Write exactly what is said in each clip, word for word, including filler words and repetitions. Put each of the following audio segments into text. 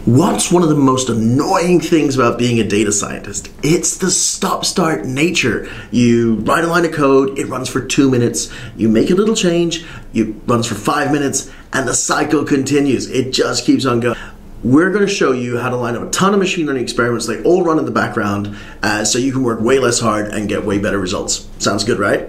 What's one of the most annoying things about being a data scientist? It's the stop-start nature. You write a line of code, it runs for two minutes, you make a little change, it runs for five minutes, and the cycle continues. It just keeps on going. We're going to show you how to line up a ton of machine learning experiments. They all run in the background, uh, so you can work way less hard and get way better results. Sounds good, right?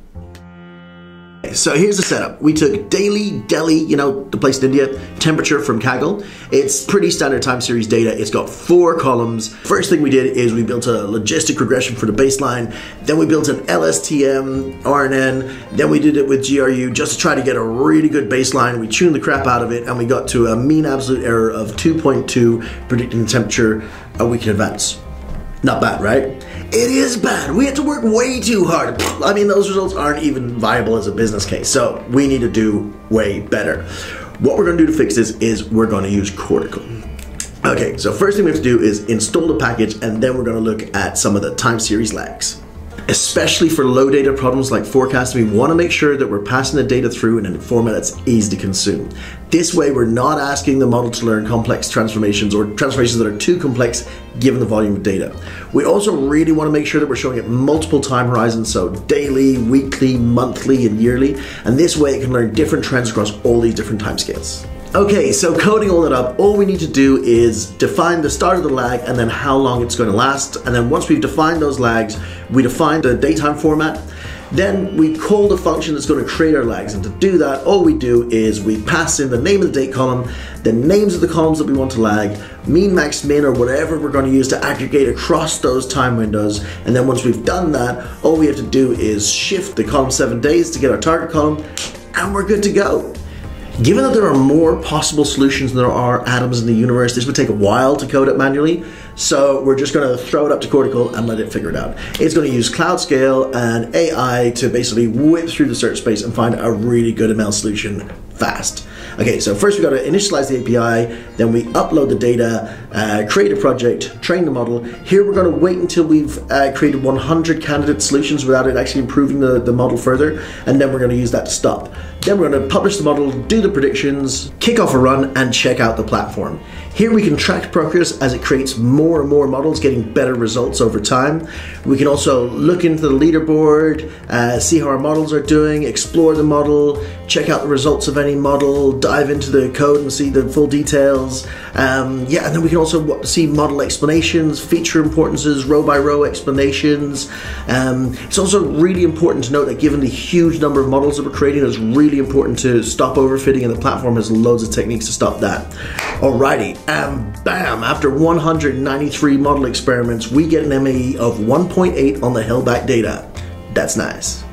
So here's the setup. We took daily, Delhi, you know, the place in India, temperature from Kaggle. It's pretty standard time series data. It's got four columns. First thing we did is we built a logistic regression for the baseline. Then we built an L S T M R N N. Then we did it with G R U just to try to get a really good baseline. We tuned the crap out of it and we got to a mean absolute error of two point two, predicting the temperature a week in advance. Not bad, right? It is bad. We had to work way too hard. I mean, those results aren't even viable as a business case, so we need to do way better. What we're going to do to fix this is we're going to use Kortical. Okay, so first thing we have to do is install the package, and then we're going to look at some of the time series lags. Especially for low data problems like forecasting, we want to make sure that we're passing the data through in a format that's easy to consume. This way, we're not asking the model to learn complex transformations or transformations that are too complex given the volume of data. We also really want to make sure that we're showing it multiple time horizons, so daily, weekly, monthly, and yearly, and this way it can learn different trends across all these different timescales. Okay, so coding all that up, all we need to do is define the start of the lag and then how long it's going to last. And then once we've defined those lags, we define the datetime format. Then we call the function that's going to create our lags. And to do that, all we do is we pass in the name of the date column, the names of the columns that we want to lag, mean, max, min, or whatever we're going to use to aggregate across those time windows. And then once we've done that, all we have to do is shift the column seven days to get our target column, and we're good to go. Given that there are more possible solutions than there are atoms in the universe, this would take a while to code it manually, so we're just going to throw it up to Kortical and let it figure it out. It's going to use cloud scale and A I to basically whip through the search space and find a really good M L solution fast. Okay, so first we've got to initialize the A P I, then we upload the data, uh, create a project, train the model. Here we're going to wait until we've uh, created one hundred candidate solutions without it actually improving the, the model further, and then we're going to use that to stop. Then we're going to publish the model, do the predictions, kick off a run, and check out the platform. Here we can track progress as it creates more and more models, getting better results over time. We can also look into the leaderboard, uh, see how our models are doing, explore the model, check out the results of any model, dive into the code and see the full details. Um, yeah, and then we can also see model explanations, feature importances, row by row explanations. Um, it's also really important to note that given the huge number of models that we're creating, it's really important to stop overfitting, and the platform has loads of techniques to stop that. Alrighty, and bam, after one hundred ninety-three model experiments, we get an M A E of one point eight on the held back data. That's nice.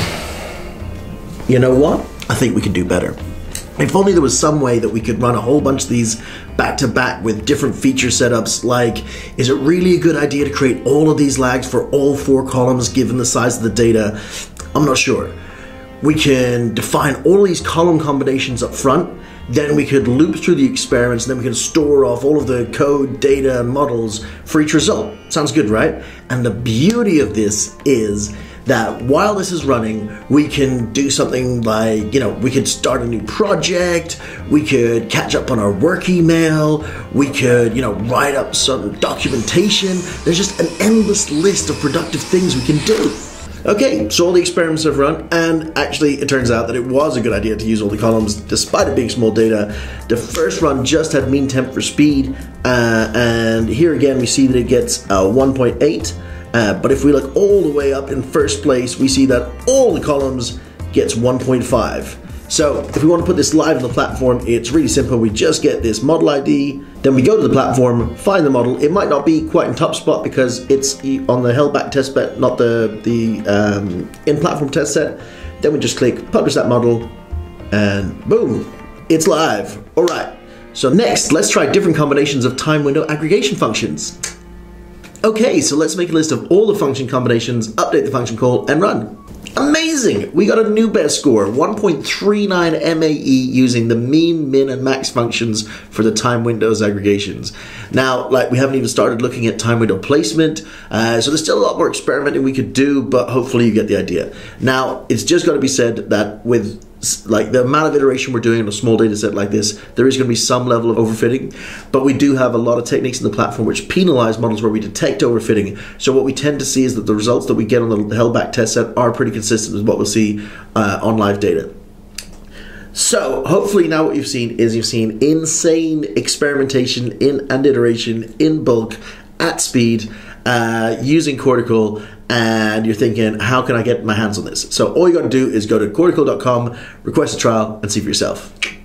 You know what? I think we can do better. If only there was some way that we could run a whole bunch of these back to back with different feature setups. Like, is it really a good idea to create all of these lags for all four columns given the size of the data? I'm not sure. We can define all these column combinations up front, then we could loop through the experiments, and then we can store off all of the code, data, and models for each result. Sounds good, right? And the beauty of this is that while this is running, we can do something like, you know, we could start a new project, we could catch up on our work email, we could, you know, write up some documentation. There's just an endless list of productive things we can do. Okay, so all the experiments have run, and actually it turns out that it was a good idea to use all the columns despite it being small data. The first run just had mean temp for speed, uh, and here again we see that it gets uh, one point eight, uh, but if we look all the way up in first place, we see that all the columns gets one point five. So if we want to put this live on the platform, it's really simple. We just get this model I D, then we go to the platform, find the model. It might not be quite in top spot because it's on the held back test bed, not the, the um, in-platform test set. Then we just click publish that model, and boom, it's live. All right, so next, let's try different combinations of time window aggregation functions. Okay, so let's make a list of all the function combinations, update the function call, and run. Amazing! We got a new best score, one point three nine M A E using the mean, min, and max functions for the time windows aggregations. Now, like, we haven't even started looking at time window placement, uh, so there's still a lot more experimenting we could do, but hopefully you get the idea. Now, it's just got to be said that with like the amount of iteration we're doing on a small data set like this, there is going to be some level of overfitting, but we do have a lot of techniques in the platform which penalize models where we detect overfitting. So what we tend to see is that the results that we get on the held back test set are pretty consistent with what we'll see uh, on live data. So hopefully now what you've seen is you've seen insane experimentation in and iteration in bulk at speed uh, using Kortical, and you're thinking, how can I get my hands on this? So all you got to do is go to kortical dot com, request a trial, and see for yourself.